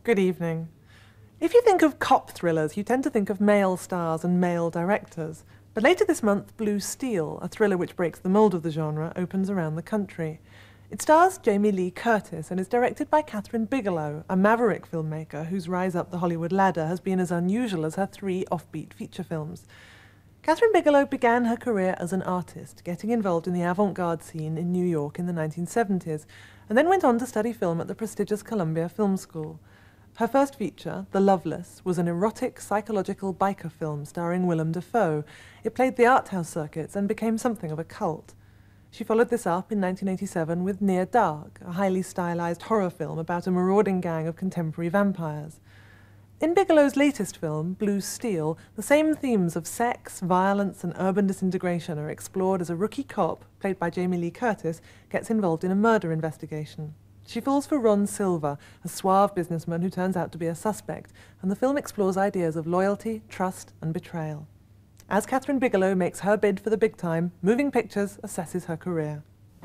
Good evening. If you think of cop thrillers, you tend to think of male stars and male directors. But later this month, Blue Steel, a thriller which breaks the mold of the genre, opens around the country. It stars Jamie Lee Curtis and is directed by Kathryn Bigelow, a maverick filmmaker whose rise up the Hollywood ladder has been as unusual as her 3 offbeat feature films. Kathryn Bigelow began her career as an artist, getting involved in the avant-garde scene in New York in the 1970s, and then went on to study film at the prestigious Columbia Film School. Her first feature, The Loveless, was an erotic, psychological biker film starring Willem Dafoe. It played the art house circuits and became something of a cult. She followed this up in 1987 with Near Dark, a highly stylized horror film about a marauding gang of contemporary vampires. In Bigelow's latest film, Blue Steel, the same themes of sex, violence, and urban disintegration are explored as a rookie cop, played by Jamie Lee Curtis, gets involved in a murder investigation. She falls for Ron Silver, a suave businessman who turns out to be a suspect, and the film explores ideas of loyalty, trust, and betrayal. As Kathryn Bigelow makes her bid for the big time, Moving Pictures assesses her career.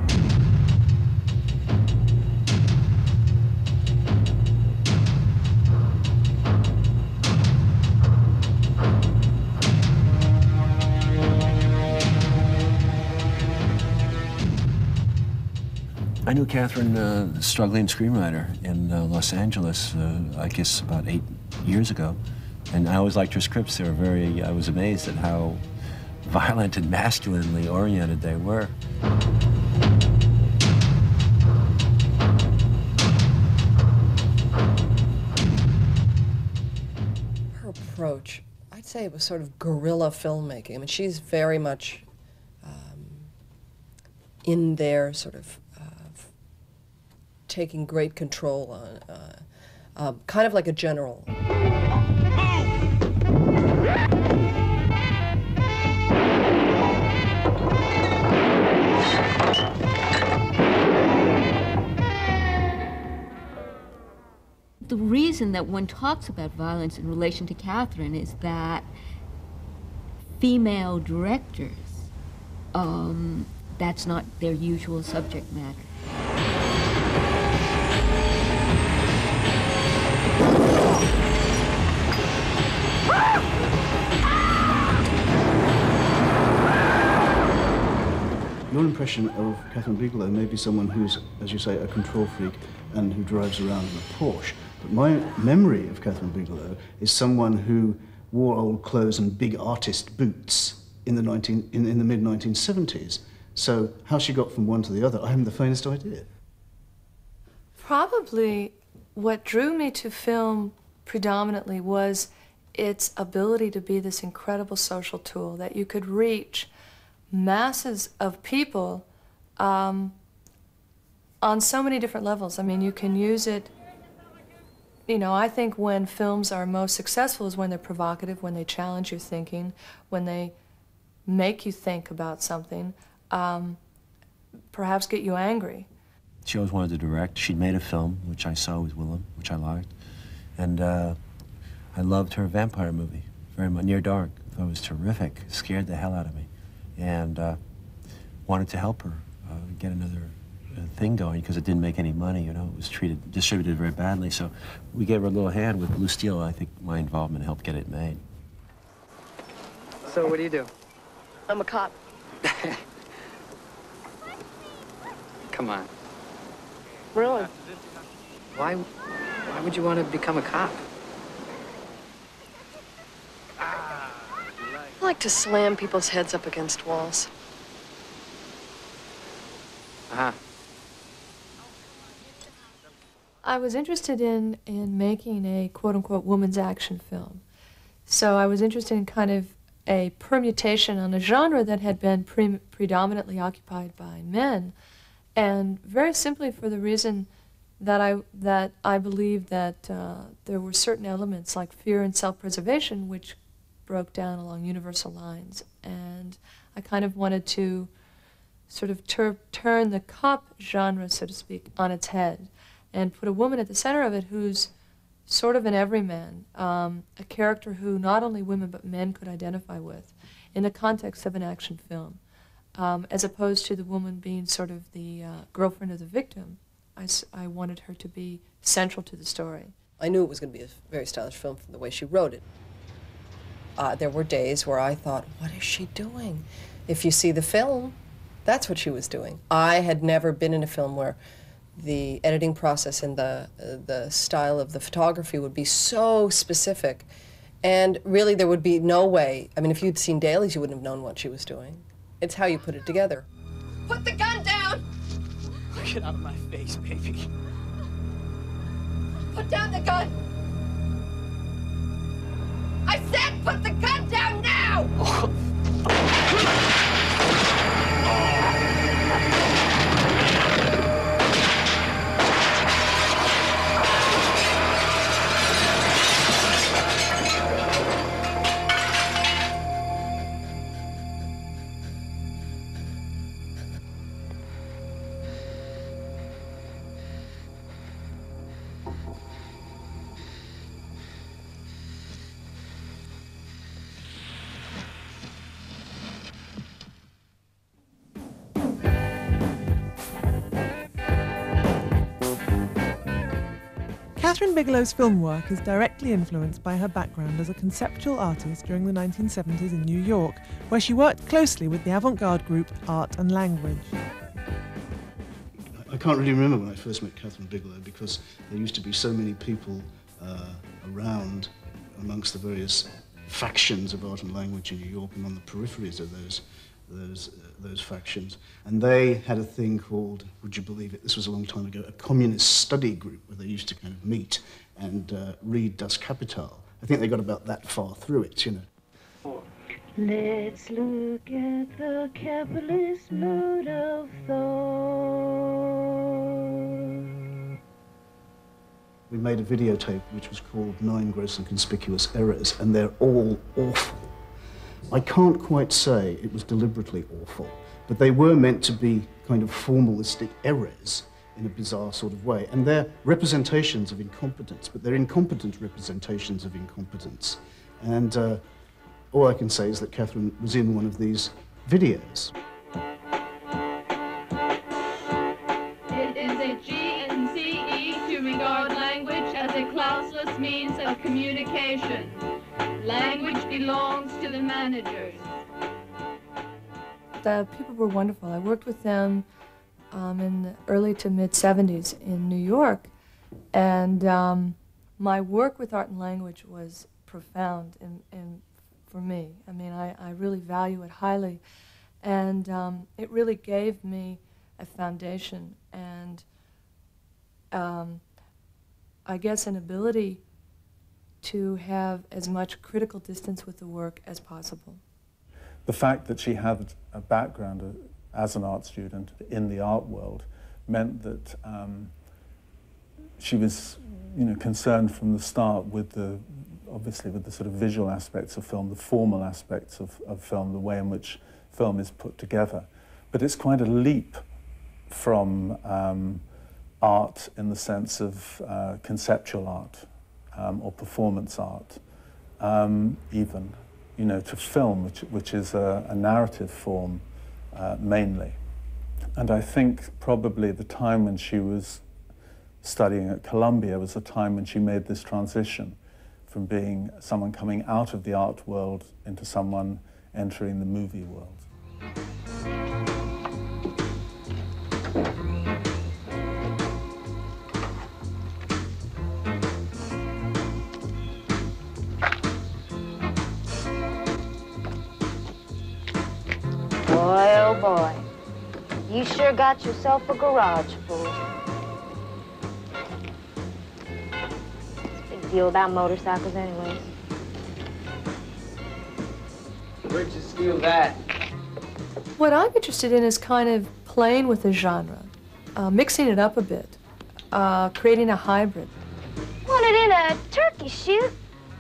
I knew Kathryn, struggling screenwriter in Los Angeles, I guess about 8 years ago. And I always liked her scripts. They were I was amazed at how violent and masculinely oriented they were. Her approach, I'd say it was sort of guerrilla filmmaking. I mean, she's very much in there, sort of taking great control on, kind of like a general. The reason that one talks about violence in relation to Kathryn is that female directors, that's not their usual subject matter. Your impression of Kathryn Bigelow may be someone who's, as you say, a control freak and who drives around in a Porsche. But my memory of Kathryn Bigelow is someone who wore old clothes and big artist boots in the mid-1970s. So how she got from one to the other, I haven't the faintest idea. Probably what drew me to film predominantly was its ability to be this incredible social tool that you could reach masses of people on so many different levels. I mean, you can use it, you know, I think when films are most successful is when they're provocative, when they challenge your thinking, when they make you think about something, perhaps get you angry. She always wanted to direct. She'd made a film, which I saw with Willem, which I liked. And I loved her vampire movie very much, Near Dark. I thought it was terrific. It scared the hell out of me. And wanted to help her get another thing going because it didn't make any money, you know. It was distributed very badly. So we gave her a little hand with Blue Steel. I think my involvement helped get it made. So what do you do? I'm a cop. Come on. Really? Why would you want to become a cop? I like to slam people's heads up against walls. Uh-huh. I was interested in making a quote-unquote woman's action film. So I was interested in kind of a permutation on a genre that had been predominantly occupied by men, and very simply for the reason that I believe that there were certain elements like fear and self-preservation which broke down along universal lines, and I kind of wanted to sort of turn the cop genre, so to speak, on its head and put a woman at the center of it who's sort of an everyman, a character who not only women but men could identify with in the context of an action film, as opposed to the woman being sort of the girlfriend of the victim. I wanted her to be central to the story. I knew it was going to be a very stylish film from the way she wrote it. There were days where I thought, what is she doing? If you see the film, that's what she was doing. I had never been in a film where the editing process and the style of the photography would be so specific. And really, there would be no way. I mean, if you'd seen dailies, you wouldn't have known what she was doing. It's how you put it together. Put the gun down! Get out of my face, baby. Put down the gun! I said put the gun down now! Kathryn Bigelow's film work is directly influenced by her background as a conceptual artist during the 1970s in New York, where she worked closely with the avant-garde group Art and Language. I can't really remember when I first met Kathryn Bigelow because there used to be so many people around amongst the various factions of Art and Language in New York and on the peripheries of those factions. And they had a thing called, would you believe it, this was a long time ago, a communist study group where they used to kind of meet and read Das Kapital. I think they got about that far through it, you know. Let's look at the capitalist mode of thought. We made a videotape which was called 9 Gross and Conspicuous Errors, and they're all awful. I can't quite say it was deliberately awful, but they were meant to be kind of formalistic errors in a bizarre sort of way. And they're representations of incompetence, but they're incompetent representations of incompetence. And all I can say is that Kathryn was in one of these videos. It is a GNCE to regard language as a classless means of communication. Language belongs to the managers. The people were wonderful. I worked with them in the early to mid-'70s in New York, and my work with Art and Language was profound for me. I mean, I really value it highly, and it really gave me a foundation and I guess an ability to have as much critical distance with the work as possible. The fact that she had a background as an art student in the art world meant that she was, concerned from the start with obviously with the sort of visual aspects of film, the formal aspects of film, the way in which film is put together. But it's quite a leap from art in the sense of conceptual art. Or performance art, even, to film, which is a narrative form mainly. And I think probably the time when she was studying at Columbia was the time when she made this transition from being someone coming out of the art world into someone entering the movie world. Boy, oh boy, you sure got yourself a garage full. Big deal about motorcycles anyways. Where'd you steal that? What I'm interested in is kind of playing with the genre, mixing it up a bit, creating a hybrid. Want it in a turkey shoot?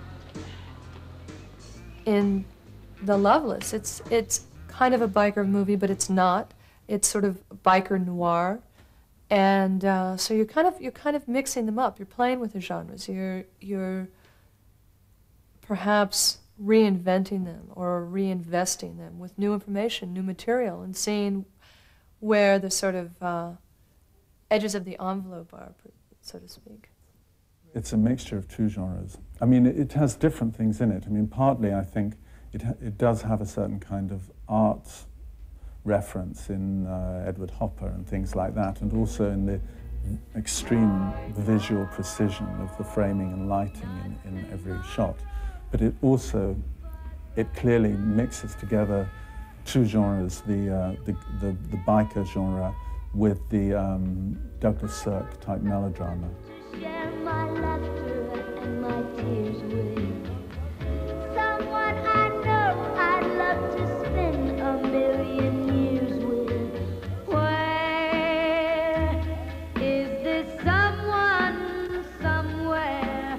In The Loveless, it's kind of a biker movie, but it's not. It's sort of biker noir, and so you're kind of mixing them up. You're playing with the genres. You're perhaps reinventing them or reinvesting them with new information, new material, and seeing where the sort of edges of the envelope are, so to speak. It's a mixture of two genres. I mean, it has different things in it. I mean, partly I think it does have a certain kind of art reference in Edward Hopper and things like that, and also in the extreme visual precision of the framing and lighting in every shot. But it also, it clearly mixes together two genres, the biker genre with the Douglas Sirk type melodrama. Share my laughter and my tears with someone I know I'd love to spend a million years with. Where is this someone somewhere?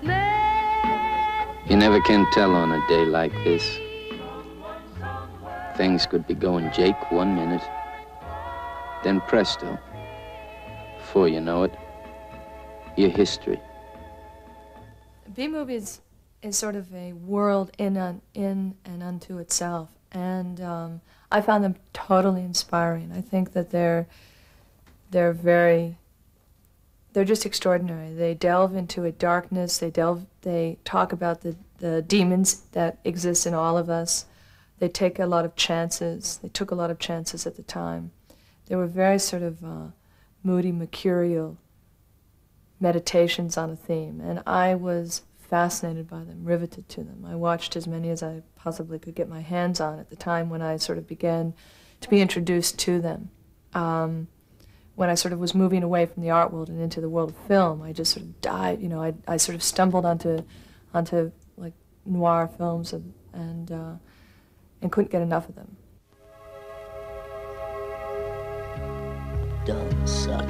You never can tell on a day like this. Things could be going Jake 1 minute, then presto, before you know it, your history. B-movies is sort of a world in and unto itself, and I found them totally inspiring. I think that they're just extraordinary. They delve into a darkness. They talk about the demons that exist in all of us. They take a lot of chances. They took a lot of chances at the time. They were very sort of moody, mercurial meditations on a theme, and I was fascinated by them, riveted to them. I watched as many as I possibly could get my hands on at the time when I sort of began to be introduced to them. When I sort of was moving away from the art world and into the world of film, I just sort of dived, you know, I sort of stumbled onto like noir films and couldn't get enough of them. Don't suck.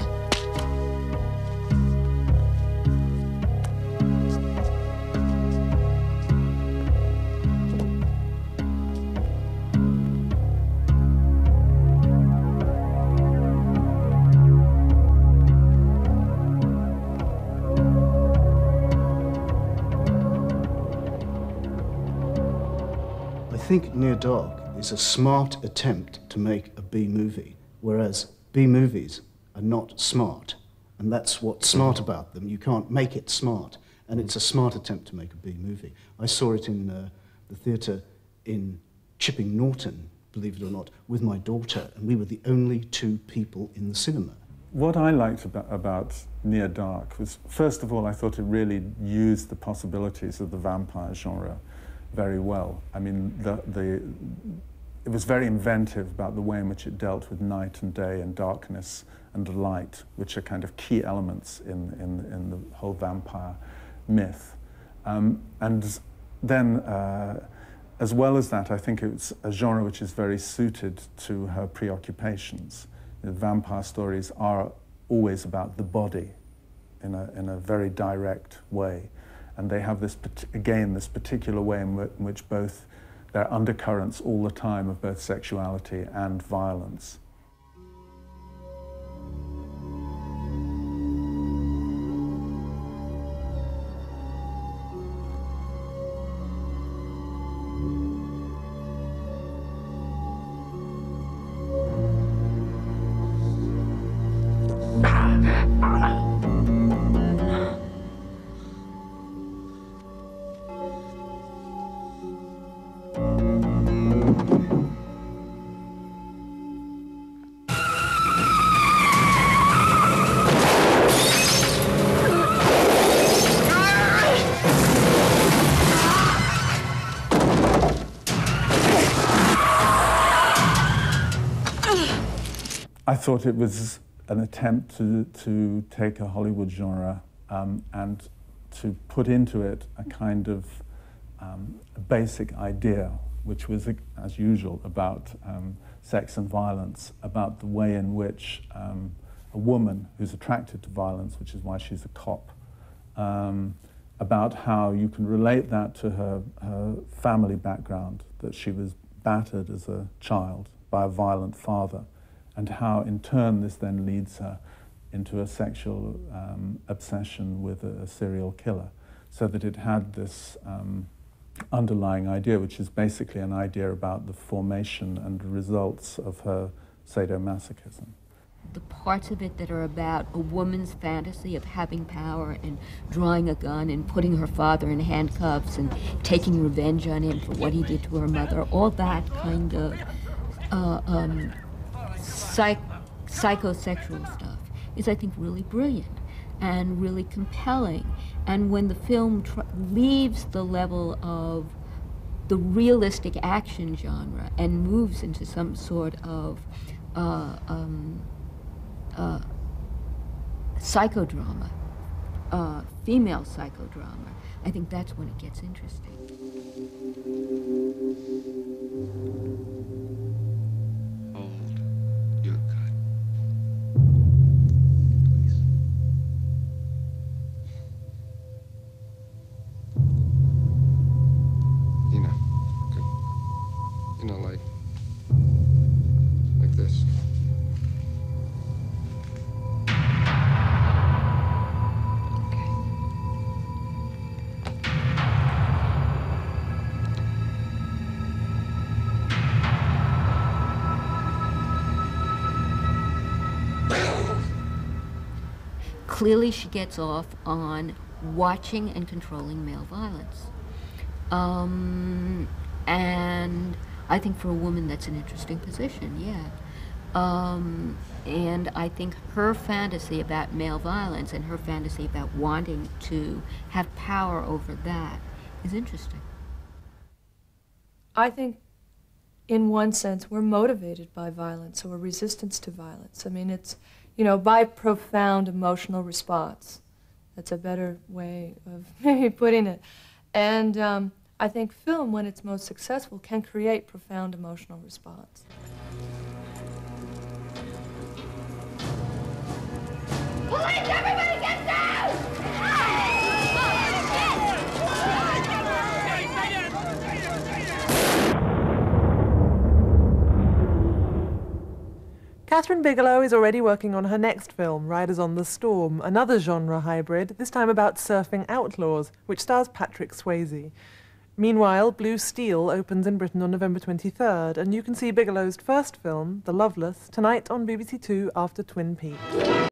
I think Near Dark is a smart attempt to make a B-movie, whereas B-movies are not smart, and that's what's smart about them. You can't make it smart, and it's a smart attempt to make a B-movie. I saw it in the theatre in Chipping Norton, believe it or not, with my daughter, and we were the only two people in the cinema. What I liked about Near Dark was, first of all, I thought it really used the possibilities of the vampire genre very well. I mean, it was very inventive about the way in which it dealt with night and day and darkness and light, which are kind of key elements in the whole vampire myth. And then, as well as that, I think it's a genre which is very suited to her preoccupations. The vampire stories are always about the body in a very direct way. And they have this, again, this particular way in which both, there are undercurrents all the time of both sexuality and violence. I thought it was an attempt to take a Hollywood genre and to put into it a kind of a basic idea, which was, as usual, about sex and violence, about the way in which a woman who's attracted to violence, which is why she's a cop, about how you can relate that to her family background, that she was battered as a child by a violent father, and how in turn this then leads her into a sexual obsession with a serial killer, so that it had this underlying idea, which is basically an idea about the formation and results of her sadomasochism. the parts of it that are about a woman's fantasy of having power and drawing a gun and putting her father in handcuffs and taking revenge on him for what he did to her mother, all that kind of psychosexual stuff is, I think, really brilliant and really compelling. And when the film leaves the level of the realistic action genre and moves into some sort of psychodrama, female psychodrama, I think that's when it gets interesting. Hold your gun. Please. You know, like this. Clearly she gets off on watching and controlling male violence. And I think for a woman that's an interesting position, yeah. And I think her fantasy about male violence and her fantasy about wanting to have power over that is interesting. I think in one sense we're motivated by violence or resistance to violence. I mean, it's, you know, by profound emotional response. That's a better way of maybe putting it. And I think film, when it's most successful, can create profound emotional response. Police, everybody get down! Kathryn Bigelow is already working on her next film, Riders on the Storm, another genre hybrid, this time about surfing outlaws, which stars Patrick Swayze. Meanwhile, Blue Steel opens in Britain on November 23rd, and you can see Bigelow's first film, The Loveless, tonight on BBC Two after Twin Peaks.